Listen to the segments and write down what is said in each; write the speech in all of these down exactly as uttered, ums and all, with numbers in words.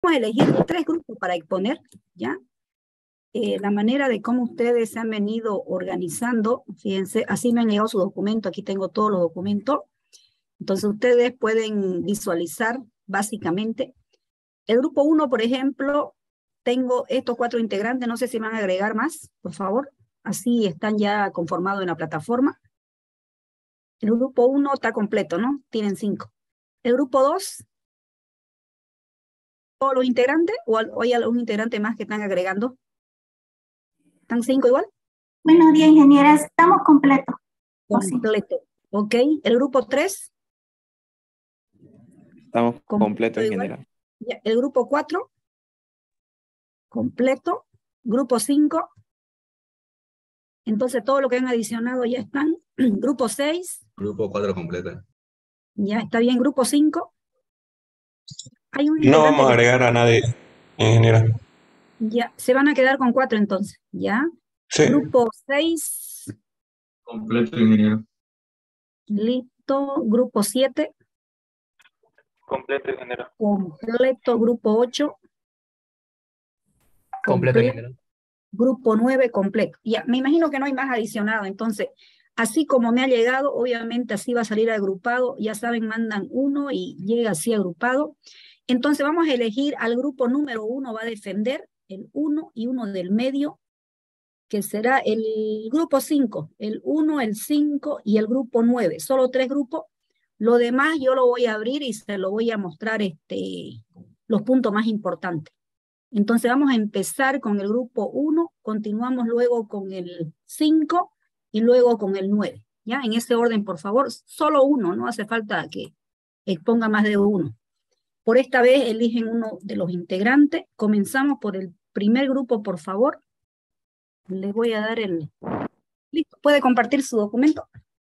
vamos a elegir tres grupos para exponer, ¿ya? Eh, la manera de cómo ustedes se han venido organizando, fíjense, así me han llegado su documento, aquí tengo todos los documentos. Entonces ustedes pueden visualizar básicamente. El grupo uno, por ejemplo, tengo estos cuatro integrantes, no sé si me van a agregar más, por favor. Así están ya conformados en la plataforma. El grupo uno está completo, ¿no? Tienen cinco. El grupo dos, todos los integrantes, o, o hay algún integrante más que están agregando. ¿Están cinco igual? Buenos días, ingeniera, estamos completos. Completo. Ok. El grupo tres. Estamos completos en general. El grupo cuatro. Completo. Grupo cinco. Entonces todo lo que han adicionado ya están. Grupo seis. Grupo cuatro completo. Ya está bien. Grupo cinco. Hay un No vamos a agregar a nadie, ingeniera. Ya, se van a quedar con cuatro entonces, ¿ya? Sí. Grupo seis. Completo, ingeniero. Listo. Grupo siete. Completo, ingeniero. Completo. Grupo ocho. Completo, ingeniero. Grupo nueve, completo. Ya, me imagino que no hay más adicionado, entonces, así como me ha llegado, obviamente así va a salir agrupado, ya saben, mandan uno y llega así agrupado. Entonces vamos a elegir al grupo número uno, va a defender el uno y uno del medio, que será el grupo cinco, el uno, el cinco y el grupo nueve, solo tres grupos. Lo demás yo lo voy a abrir y se lo voy a mostrar este, los puntos más importantes. Entonces vamos a empezar con el grupo uno, continuamos luego con el cinco y luego con el nueve. ¿Ya? En ese orden, por favor, solo uno, no hace falta que exponga más de uno. Por esta vez eligen uno de los integrantes. Comenzamos por el primer grupo, por favor. Les voy a dar el... ¿Listo? ¿Puede compartir su documento?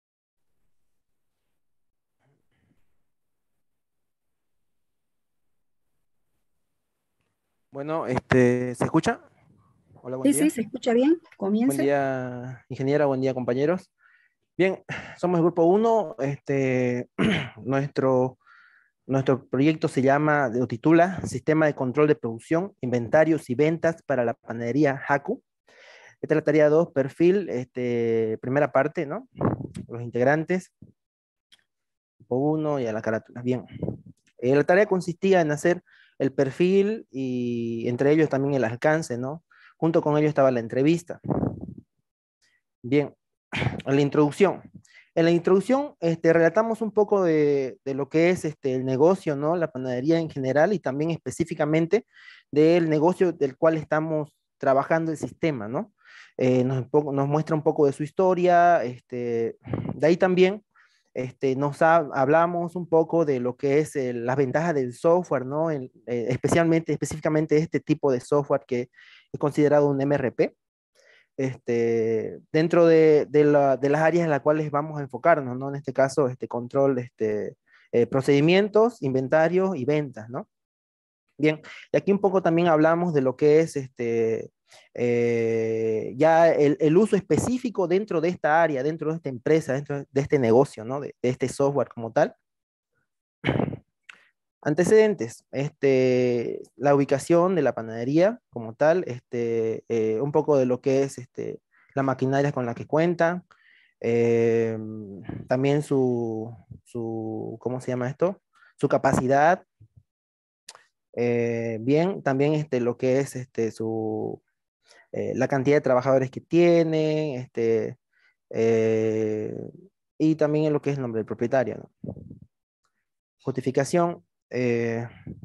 Bueno, este, ¿se escucha? Hola, buen Sí, día. sí, se escucha bien. Comience. Buen día, ingeniera, buen día, compañeros. Bien, somos el grupo uno. Este, nuestro, nuestro proyecto se llama, o titula, Sistema de Control de Producción, Inventarios y Ventas para la Panadería Haku. Esta es la tarea dos, perfil, este, primera parte, ¿no? Los integrantes, grupo uno y a la carátula. Bien. Eh, la tarea consistía en hacer el perfil y entre ellos también el alcance, ¿no? Junto con ello estaba la entrevista. Bien, en la introducción. En la introducción este, relatamos un poco de, de lo que es este, el negocio, ¿no? La panadería en general y también específicamente del negocio del cual estamos trabajando el sistema, ¿no? Eh, nos, nos muestra un poco de su historia, este, de ahí también este, nos ha, hablamos un poco de lo que es el, las ventajas del software, ¿no? El, eh, especialmente, específicamente este tipo de software que es considerado un M R P. Este, dentro de, de, la, de las áreas en las cuales vamos a enfocarnos, ¿no? En este caso, este control, este, eh, procedimientos, inventarios y ventas, ¿no? Bien, y aquí un poco también hablamos de lo que es este, eh, ya el, el uso específico dentro de esta área, dentro de esta empresa, dentro de este negocio, ¿no? De, de este software como tal. Antecedentes, este, la ubicación de la panadería como tal, este, eh, un poco de lo que es este, la maquinaria con la que cuentan, eh, también su, su, ¿cómo se llama esto? Su capacidad, eh, bien, también este, lo que es este, su, eh, la cantidad de trabajadores que tienen, este, eh, y también en lo que es el nombre del propietario, ¿no? Justificación. Eh,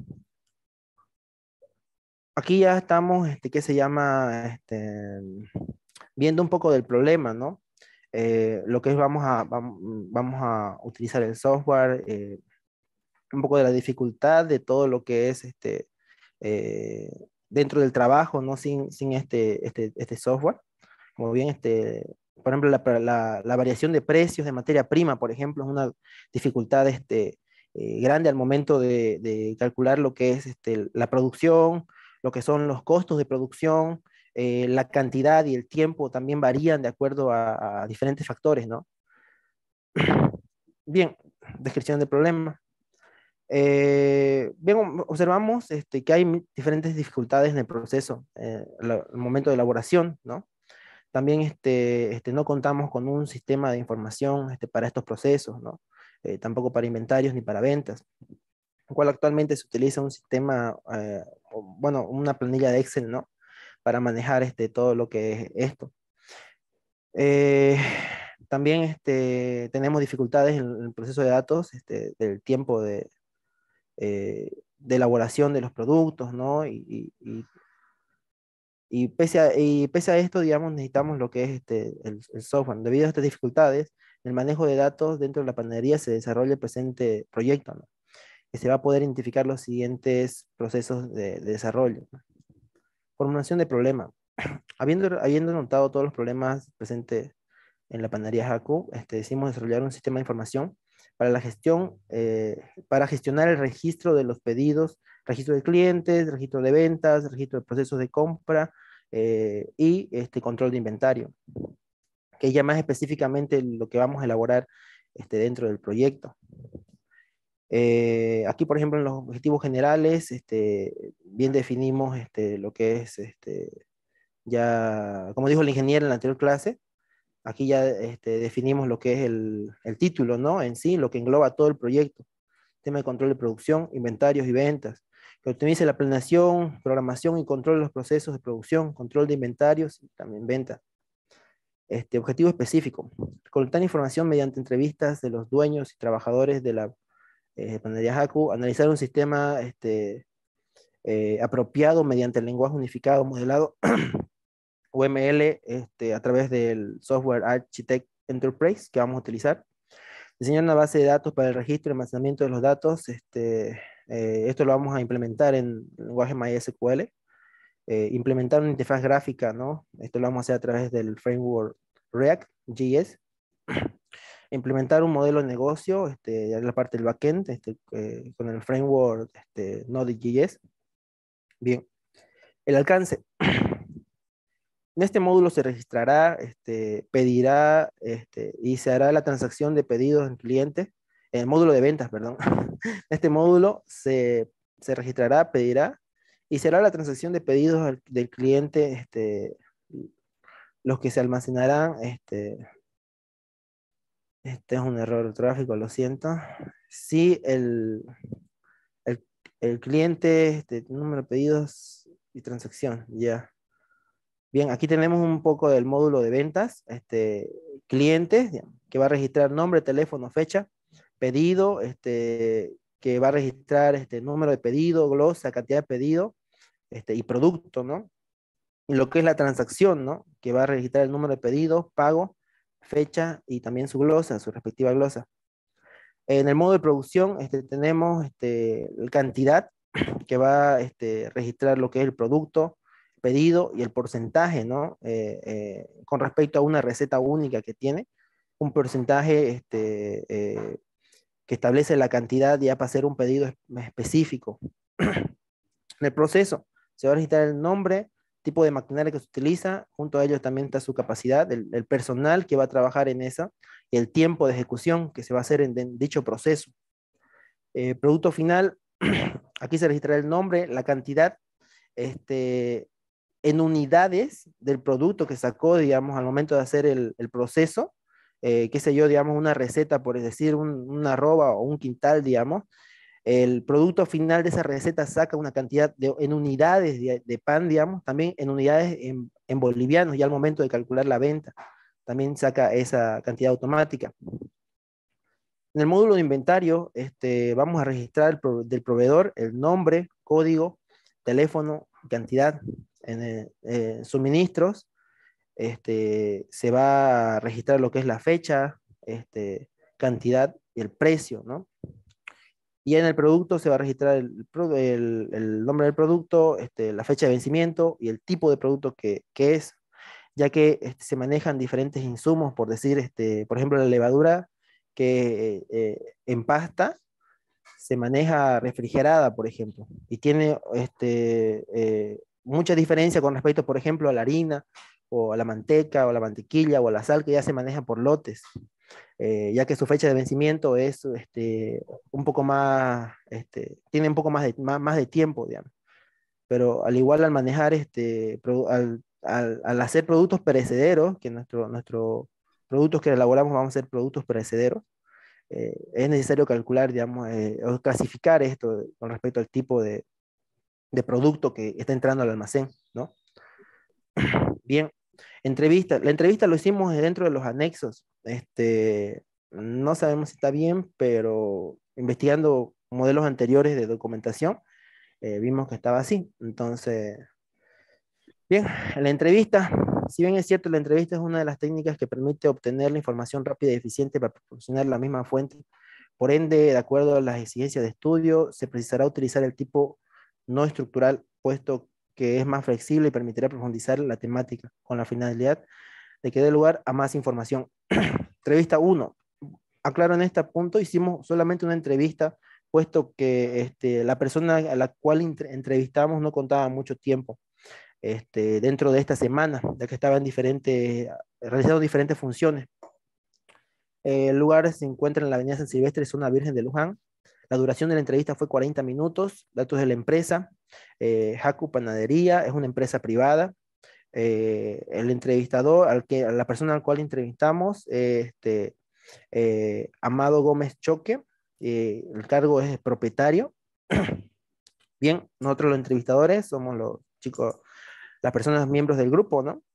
aquí ya estamos, este, ¿qué se llama? Este, viendo un poco del problema, ¿no? Eh, lo que es vamos a, vamos, vamos a utilizar el software, eh, un poco de la dificultad de todo lo que es este, eh, dentro del trabajo, ¿no? Sin, sin este, este, este software. Como bien, este, por ejemplo, la, la, la variación de precios de materia prima, por ejemplo, es una dificultad este, eh, grande al momento de, de calcular lo que es este, la producción, lo que son los costos de producción, eh, la cantidad y el tiempo también varían de acuerdo a, a diferentes factores, ¿no? Bien, descripción del problema. Eh, bien, observamos este, que hay diferentes dificultades en el proceso, eh, la- el momento de elaboración, ¿no? También este, este, no contamos con un sistema de información este, para estos procesos, ¿no? Eh, tampoco para inventarios ni para ventas, el cual actualmente se utiliza un sistema, eh, o, bueno, una planilla de Excel, ¿no? Para manejar este, todo lo que es esto. Eh, también este, tenemos dificultades en el proceso de datos, este, del tiempo de, eh, de elaboración de los productos, ¿no? Y, y, y, y pese a, y pese a esto, digamos, necesitamos lo que es este, el, el software. Debido a estas dificultades, el manejo de datos dentro de la panadería se desarrolla el presente proyecto, ¿no? Que se va a poder identificar los siguientes procesos de, de desarrollo, ¿no? Formulación de problema. Habiendo, habiendo notado todos los problemas presentes en la panadería Haku, este, decidimos desarrollar un sistema de información para la gestión, eh, para gestionar el registro de los pedidos, registro de clientes, registro de ventas, registro de procesos de compra eh, y este, control de inventario, que ya más específicamente lo que vamos a elaborar este, dentro del proyecto. Eh, aquí, por ejemplo, en los objetivos generales, este, bien definimos este, lo que es, este, ya, como dijo el ingeniero en la anterior clase, aquí ya este, definimos lo que es el, el título, ¿no? En sí, lo que engloba todo el proyecto. Tema de control de producción, inventarios y ventas. Que optimice la planeación, programación y control de los procesos de producción, control de inventarios y también ventas. Este, objetivo específico. Colectar información mediante entrevistas de los dueños y trabajadores de la eh, panadería Haku. Analizar un sistema este, eh, apropiado mediante el lenguaje unificado modelado U M L este, a través del software Architect Enterprise que vamos a utilizar. Diseñar una base de datos para el registro y almacenamiento de los datos. Este, eh, esto lo vamos a implementar en el lenguaje MySQL. Eh, implementar una interfaz gráfica, ¿no? Esto lo vamos a hacer a través del framework React J S. Implementar un modelo de negocio, este, ya en la parte del backend, este, eh, con el framework este, Node.js. Bien. El alcance. En este módulo se registrará, este, pedirá este, y se hará la transacción de pedidos en cliente, en el módulo de ventas, perdón. En este módulo se, se registrará, pedirá y será la transacción de pedidos al- del cliente, este, los que se almacenarán. Este, este es un error ortográfico, lo siento. Si el, el, el cliente, este, número de pedidos y transacción, ya. Bien, aquí tenemos un poco del módulo de ventas, este, clientes, digamos, que va a registrar nombre, teléfono, fecha, pedido, este, que va a registrar este, número de pedido, glosa, cantidad de pedido, este, y producto, ¿no? Y lo que es la transacción, ¿no? Que va a registrar el número de pedidos, pago, fecha y también su glosa, su respectiva glosa. En el modo de producción este, tenemos este, la cantidad que va a este, registrar lo que es el producto, pedido y el porcentaje, ¿no? Eh, eh, con respecto a una receta única que tiene, un porcentaje este, eh, que establece la cantidad ya para hacer un pedido específico. En el proceso se va a registrar el nombre, tipo de maquinaria que se utiliza, junto a ello también está su capacidad, el, el personal que va a trabajar en esa, y el tiempo de ejecución que se va a hacer en, en dicho proceso. Eh, producto final, aquí se registrará el nombre, la cantidad, este, en unidades del producto que sacó, digamos, al momento de hacer el, el proceso, eh, qué sé yo, digamos, una receta, por decir, un, una arroba o un quintal, digamos, el producto final de esa receta saca una cantidad de, en unidades de, de pan, digamos, también en unidades en, en bolivianos, ya al momento de calcular la venta, también saca esa cantidad automática. En el módulo de inventario, este, vamos a registrar el pro, del proveedor, el nombre, código, teléfono, cantidad. En el, eh, suministros, este, se va a registrar lo que es la fecha, este, cantidad y el precio, ¿no? Y en el producto se va a registrar el, el, el nombre del producto, este, la fecha de vencimiento y el tipo de producto que, que es, ya que este, se manejan diferentes insumos, por decir, este, por ejemplo, la levadura que eh, en pasta se maneja refrigerada, por ejemplo, y tiene este, eh, mucha diferencia con respecto, por ejemplo, a la harina, o a la manteca, o a la mantequilla, o a la sal, que ya se maneja por lotes. eh, ya que su fecha de vencimiento es este, un poco más, este, tiene un poco más de, más, más de tiempo, digamos. Pero al igual al manejar, este, pro, al, al, al, hacer productos perecederos, que nuestro, nuestro productos que elaboramos vamos a ser productos perecederos, eh, es necesario calcular, digamos, eh, o clasificar esto con respecto al tipo de, de producto que está entrando al almacén, ¿no? Bien, entrevista. La entrevista lo hicimos dentro de los anexos. Este, no sabemos si está bien, pero investigando modelos anteriores de documentación, eh, vimos que estaba así. Entonces, bien, la entrevista, si bien es cierto, la entrevista es una de las técnicas que permite obtener la información rápida y eficiente para proporcionar la misma fuente. Por ende, de acuerdo a las exigencias de estudio, se precisará utilizar el tipo no estructural, puesto que es más flexible y permitirá profundizar la temática con la finalidad de que dé lugar a más información. Entrevista uno. Aclaro, en este punto hicimos solamente una entrevista, puesto que este, la persona a la cual entrevistamos no contaba mucho tiempo este, dentro de esta semana, ya que estaba en diferentes, realizando diferentes funciones. Eh, el lugar se encuentra en la avenida San Silvestre, zona Virgen de Luján. La duración de la entrevista fue cuarenta minutos. Datos de la empresa. Eh, Haku Panadería es una empresa privada. Eh, el entrevistador, al que, a la persona al cual entrevistamos, eh, este, eh, Amado Gómez Choque. Eh, el cargo es propietario. Bien, nosotros los entrevistadores somos los chicos, las personas miembros del grupo, ¿no?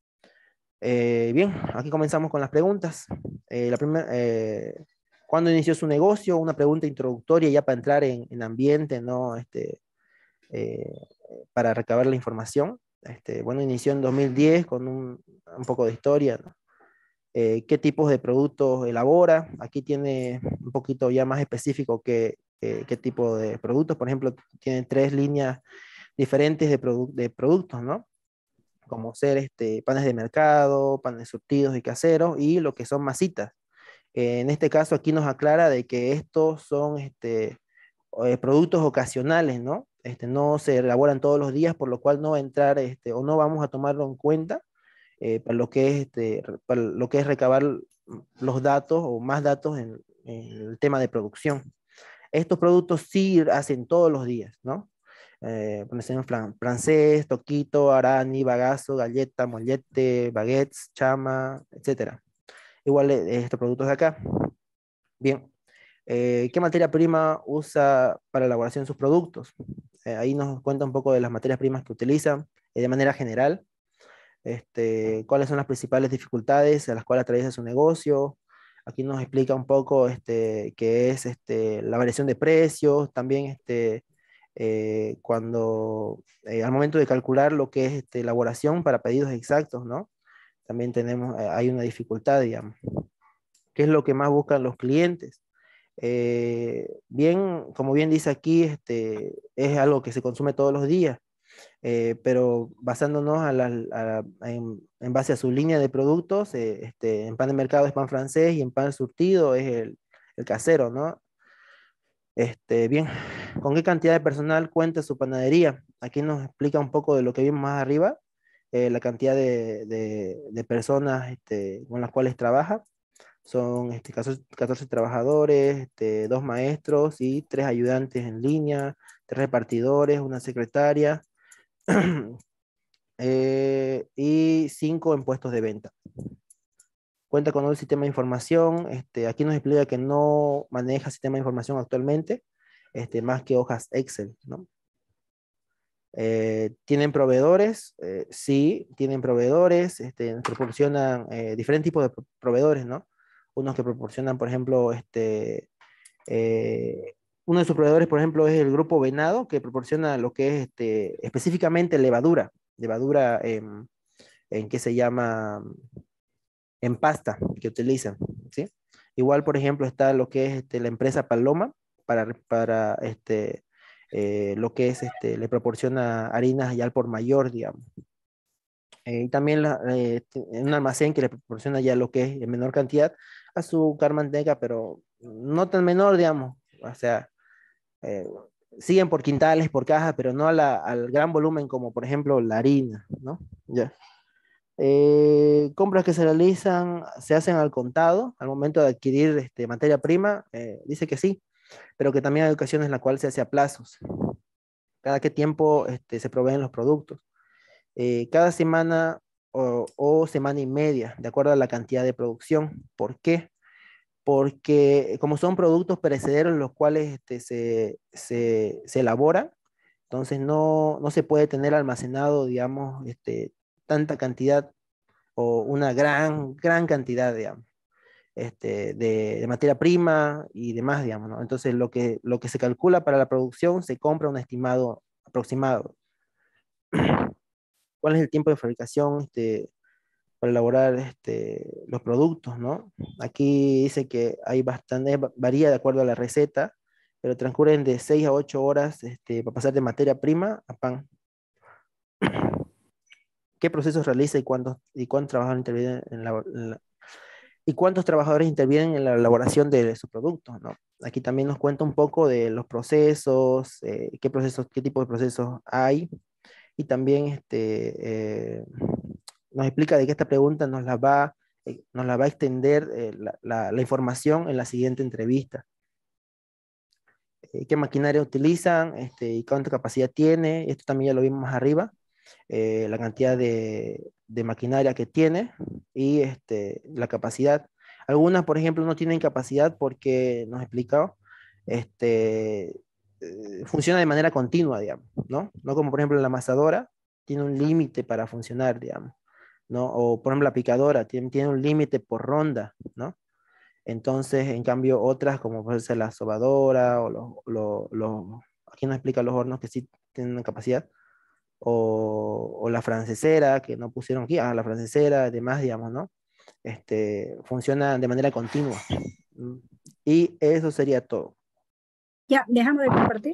Eh, bien, aquí comenzamos con las preguntas. Eh, la primera, eh, ¿cuándo inició su negocio? Una pregunta introductoria ya para entrar en, en ambiente, ¿no? Este, eh, para recabar la información. Este, bueno, inició en dos mil diez con un, un poco de historia, ¿no? Eh, ¿Qué tipos de productos elabora? Aquí tiene un poquito ya más específico qué, qué, qué tipo de productos. Por ejemplo, tiene tres líneas diferentes de, produ de productos, ¿no? Como ser este, panes de mercado, panes surtidos y caseros, y lo que son masitas. Eh, en este caso aquí nos aclara de que estos son este, eh, productos ocasionales, ¿no? Este, no se elaboran todos los días, por lo cual no va a entrar este, o no vamos a tomarlo en cuenta eh, para, lo que es, este, para lo que es recabar los datos o más datos en, en el tema de producción. Estos productos sí hacen todos los días, ¿no? Eh, francés, toquito, arani, bagazo, galleta, mollete, baguettes, chama, etcétera. Igual eh, estos productos de acá. Bien. Eh, ¿Qué materia prima usa para la elaboración de sus productos? Eh, ahí nos cuenta un poco de las materias primas que utilizan eh, de manera general. Este, cuáles son las principales dificultades a las cuales atraviesa su negocio. Aquí nos explica un poco este, qué es este, la variación de precios, también este, eh, cuando eh, al momento de calcular lo que es este, elaboración para pedidos exactos, ¿no? También tenemos, eh, hay una dificultad, digamos. ¿Qué es lo que más buscan los clientes? Eh, bien, como bien dice aquí, este, es algo que se consume todos los días, eh, pero basándonos a la, a, en, en base a su línea de productos, eh, este, en pan de mercado es pan francés y en pan surtido es el, el casero, ¿no? Este, bien, ¿con qué cantidad de personal cuenta su panadería? Aquí nos explica un poco de lo que vimos más arriba, eh, la cantidad de, de, de personas este, con las cuales trabaja. Son este, catorce, catorce trabajadores, este, dos maestros y tres ayudantes en línea, tres repartidores, una secretaria eh, y cinco en puestos de venta. Cuenta con un sistema de información. Este, aquí nos explica que no maneja sistema de información actualmente, este, más que hojas Excel, ¿no? Eh, ¿Tienen proveedores? Eh, sí, tienen proveedores. Este, proporcionan eh, diferentes tipos de proveedores, ¿no? Unos que proporcionan, por ejemplo, este, eh, uno de sus proveedores, por ejemplo, es el Grupo Venado, que proporciona lo que es este, específicamente levadura, levadura en, en que se llama en pasta que utilizan, ¿sí? Igual, por ejemplo, está lo que es este, la empresa Paloma, para, para este, eh, lo que es, este, le proporciona harinas ya al por mayor, digamos. Eh, y también la, eh, un almacén que le proporciona ya lo que es en menor cantidad, azúcar, manteca, pero no tan menor, digamos. O sea, eh, siguen por quintales, por cajas, pero no a la, al gran volumen como, por ejemplo, la harina, ¿no? Ya. Eh, compras que se realizan, se hacen al contado al momento de adquirir este, materia prima, eh, dice que sí, pero que también hay ocasiones en las cuales se hace a plazos. Cada qué tiempo este, se proveen los productos. Eh, cada semana o, o semana y media, de acuerdo a la cantidad de producción. ¿Por qué? Porque como son productos perecederos los cuales este, se, se, se elaboran, entonces no, no se puede tener almacenado, digamos, este, tanta cantidad o una gran, gran cantidad, digamos, este, de, de materia prima y demás, digamos, ¿no? Entonces lo que, lo que se calcula para la producción se compra un estimado aproximado. ¿Cuál es el tiempo de fabricación este, para elaborar este, los productos, ¿no? Aquí dice que hay bastante, varía de acuerdo a la receta, pero transcurren de seis a ocho horas este, para pasar de materia prima a pan. ¿Qué procesos realiza y cuántos, y cuántos trabajadores intervienen en la, en la, y cuántos trabajadores intervienen en la elaboración de su producto, ¿no? Aquí también nos cuenta un poco de los procesos, eh, qué procesos, qué tipo de procesos hay, y también este, eh, nos explica de que esta pregunta nos la va, eh, nos la va a extender eh, la, la, la información en la siguiente entrevista. Eh, ¿Qué maquinaria utilizan este, y cuánta capacidad tiene? Esto también ya lo vimos más arriba. Eh, la cantidad de, de maquinaria que tiene y este, la capacidad. Algunas, por ejemplo, no tienen capacidad porque, nos explicado, este, eh, funciona de manera continua, digamos, ¿no? No como, por ejemplo, la amasadora tiene un límite para funcionar, digamos, ¿no? O, por ejemplo, la picadora tiene, tiene un límite por ronda, ¿no? Entonces, en cambio, otras, como puede ser la sobadora o los, los, los aquí nos explica los hornos que sí tienen una capacidad, o, o la francesera, que no pusieron aquí, ah, la francesera, además, digamos, ¿no? Este, funciona de manera continua. Y eso sería todo. Ya, dejamos de compartir.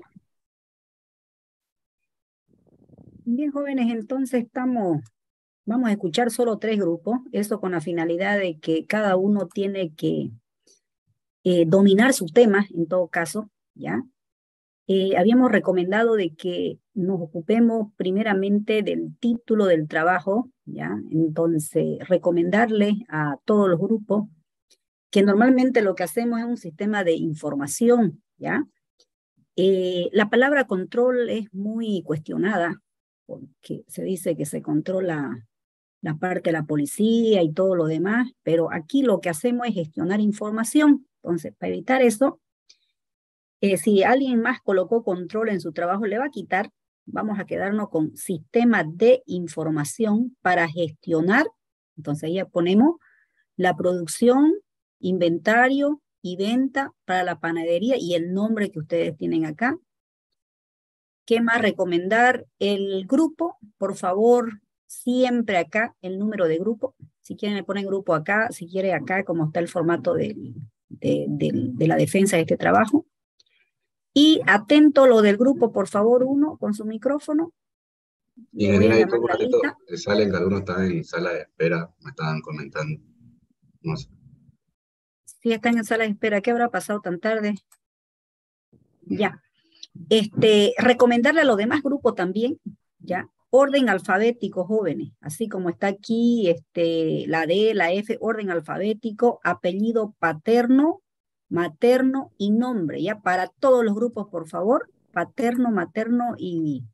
Bien, jóvenes, entonces estamos, vamos a escuchar solo tres grupos, eso con la finalidad de que cada uno tiene que eh, dominar su tema, en todo caso, ¿ya? Eh, habíamos recomendado de que nos ocupemos primeramente del título del trabajo, ¿ya? Entonces, recomendarle a todos los grupos que normalmente lo que hacemos es un sistema de información, ¿ya? Eh, la palabra control es muy cuestionada, porque se dice que se controla la parte de la policía y todo lo demás, pero aquí lo que hacemos es gestionar información. Entonces, para evitar eso, Eh, si alguien más colocó control en su trabajo, le va a quitar. Vamos a quedarnos con sistema de información para gestionar. Entonces ya ponemos la producción, inventario y venta para la panadería y el nombre que ustedes tienen acá. ¿Qué más recomendar? El grupo, por favor, siempre acá el número de grupo. Si quieren le ponen grupo acá, si quiere acá, como está el formato de, de, de, de la defensa de este trabajo. Y atento lo del grupo, por favor, uno con su micrófono. Y Le voy a ahí llamar todo un la ratito lista. salen que algunos están en sala de espera, me estaban comentando. No sé. Si están en sala de espera, ¿qué habrá pasado tan tarde? Ya. Este, recomendarle a los demás grupos también, ya, orden alfabético, jóvenes, así como está aquí, este, la D, la F, orden alfabético, apellido paterno, materno y nombre, ya, para todos los grupos, por favor, paterno, materno y,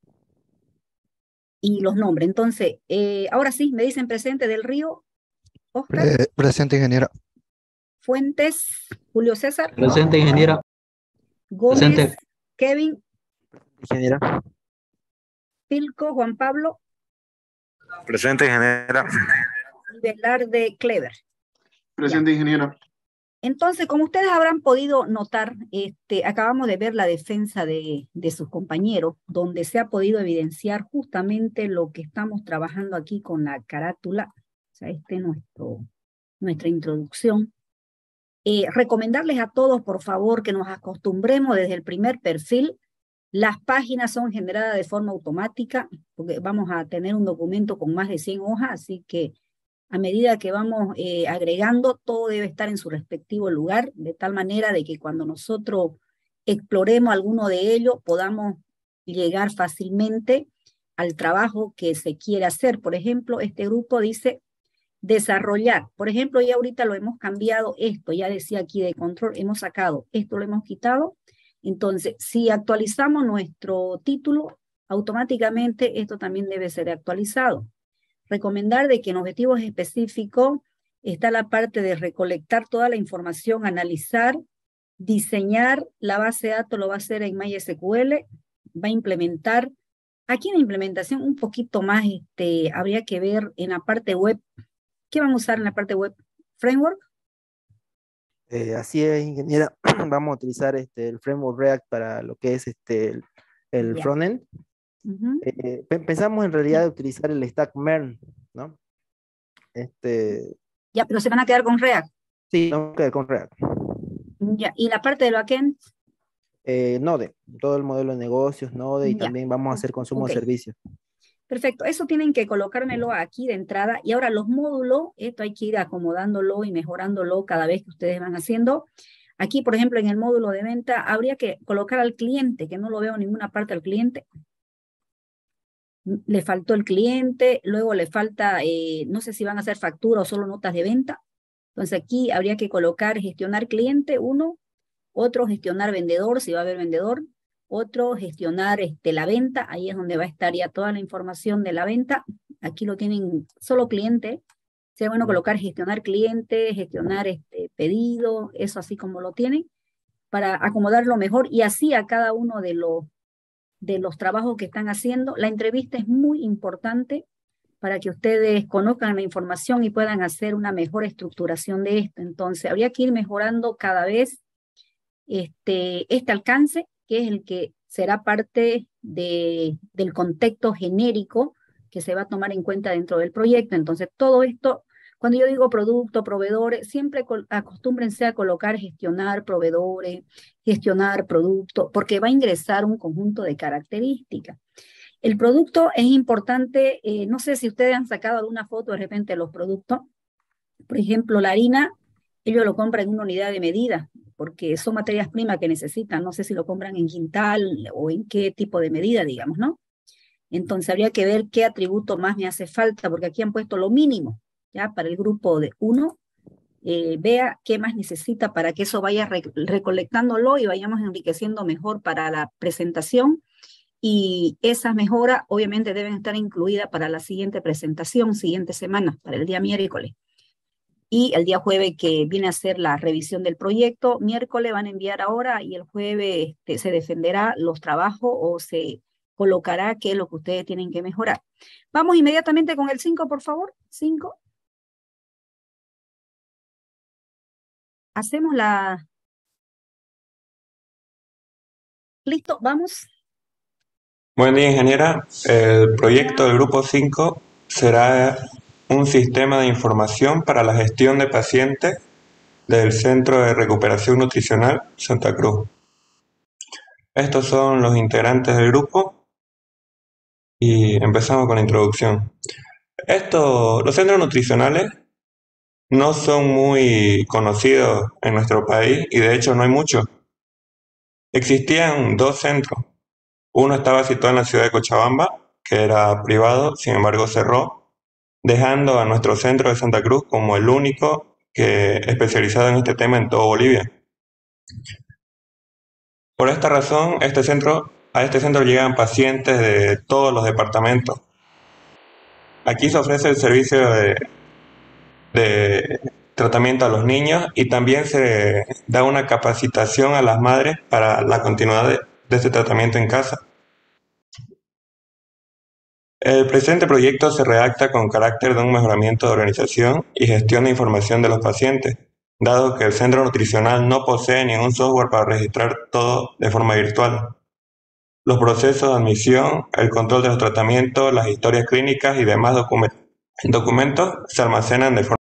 y los nombres. Entonces, eh, ahora sí, me dicen presente del Río, Oscar. Pre- presente, ingeniera. Fuentes, Julio César. Presente, ingeniera. Gómez, Presente. Kevin. Ingeniera. Pilco, Juan Pablo. Presente, ingeniera. Y Velarde, Clever. Presente, Ya. ingeniera. Entonces, como ustedes habrán podido notar, este, acabamos de ver la defensa de, de sus compañeros, donde se ha podido evidenciar justamente lo que estamos trabajando aquí con la carátula. O sea, este es nuestro, nuestra introducción. Eh, recomendarles a todos, por favor, que nos acostumbremos desde el primer perfil. Las páginas son generadas de forma automática, porque vamos a tener un documento con más de cien hojas, así que a medida que vamos eh, agregando, todo debe estar en su respectivo lugar, de tal manera de que cuando nosotros exploremos alguno de ellos, podamos llegar fácilmente al trabajo que se quiere hacer. Por ejemplo, este grupo dice desarrollar. Por ejemplo, ya ahorita lo hemos cambiado esto, ya decía aquí de control, hemos sacado esto, lo hemos quitado. Entonces, si actualizamos nuestro título, automáticamente esto también debe ser actualizado. Recomendar de que en objetivos específicos está la parte de recolectar toda la información, analizar, diseñar la base de datos, lo va a hacer en MySQL, va a implementar. Aquí en la implementación un poquito más este, habría que ver en la parte web. ¿Qué van a usar en la parte web? ¿Framework? Eh, así es, ingeniera. Vamos a utilizar este, el framework React para lo que es este, el, el Ya. frontend. Uh-huh. Eh, pe- pensamos en realidad de utilizar el stack MERN, ¿no? Este, Ya, pero se van a quedar con React. sí, vamos a quedar con React. Ya, y la parte del backend. Eh, Node, todo el modelo de negocios, Node, y Ya. también vamos a hacer consumo Ok. de servicios. Perfecto, eso tienen que colocármelo aquí de entrada. Y ahora los módulos, esto hay que ir acomodándolo y mejorándolo cada vez que ustedes van haciendo. Aquí, por ejemplo, en el módulo de venta, habría que colocar al cliente, que no lo veo en ninguna parte al cliente. Le faltó el cliente, luego le falta, eh, no sé si van a hacer factura o solo notas de venta. Entonces aquí habría que colocar gestionar cliente, uno, otro gestionar vendedor, si va a haber vendedor, otro gestionar este, la venta, ahí es donde va a estar ya toda la información de la venta. Aquí lo tienen solo cliente. Sería bueno colocar gestionar cliente, gestionar este, pedido, eso así como lo tienen, para acomodarlo mejor y así a cada uno de los, de los trabajos que están haciendo. La entrevista es muy importante para que ustedes conozcan la información y puedan hacer una mejor estructuración de esto. Entonces, habría que ir mejorando cada vez este, este alcance, que es el que será parte de, del contexto genérico que se va a tomar en cuenta dentro del proyecto. Entonces, todo esto, cuando yo digo producto, proveedores, siempre acostúmbrense a colocar gestionar proveedores, gestionar producto, porque va a ingresar un conjunto de características. El producto es importante, eh, no sé si ustedes han sacado alguna foto de repente de los productos. Por ejemplo, la harina, ellos lo compran en una unidad de medida, porque son materias primas que necesitan. No sé si lo compran en quintal o en qué tipo de medida, digamos, ¿no? Entonces habría que ver qué atributo más me hace falta, porque aquí han puesto lo mínimo, ¿ya? Para el grupo de uno, eh, vea qué más necesita para que eso vaya re recolectándolo y vayamos enriqueciendo mejor para la presentación. Y esas mejoras obviamente deben estar incluidas para la siguiente presentación, siguiente semana, para el día miércoles. Y el día jueves que viene a ser la revisión del proyecto, miércoles van a enviar ahora y el jueves este, se defenderá los trabajos o se colocará qué es lo que ustedes tienen que mejorar. Vamos inmediatamente con el cinco, por favor. cinco. Hacemos la... Listo, vamos. Buen día, ingeniera. El proyecto del grupo cinco será un sistema de información para la gestión de pacientes del Centro de Recuperación Nutricional Santa Cruz. Estos son los integrantes del grupo y empezamos con la introducción. Esto, los centros nutricionales no son muy conocidos en nuestro país y de hecho no hay muchos. Existían dos centros. Uno estaba situado en la ciudad de Cochabamba, que era privado, sin embargo cerró, dejando a nuestro centro de Santa Cruz como el único que especializado en este tema en todo Bolivia. Por esta razón, este centro, a este centro llegan pacientes de todos los departamentos. Aquí se ofrece el servicio de, de tratamiento a los niños y también se da una capacitación a las madres para la continuidad de, de este tratamiento en casa. El presente proyecto se redacta con carácter de un mejoramiento de organización y gestión de información de los pacientes, dado que el centro nutricional no posee ningún software para registrar todo de forma virtual. Los procesos de admisión, el control de los tratamientos, las historias clínicas y demás documentos se almacenan de forma